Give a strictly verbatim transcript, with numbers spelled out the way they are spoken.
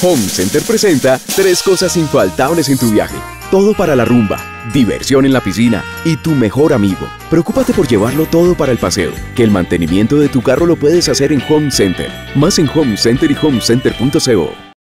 Home Center presenta tres cosas infaltables en tu viaje. Todo para la rumba, diversión en la piscina y tu mejor amigo. Preocúpate por llevarlo todo para el paseo, que el mantenimiento de tu carro lo puedes hacer en Home Center. Más en Home Center y home center punto co.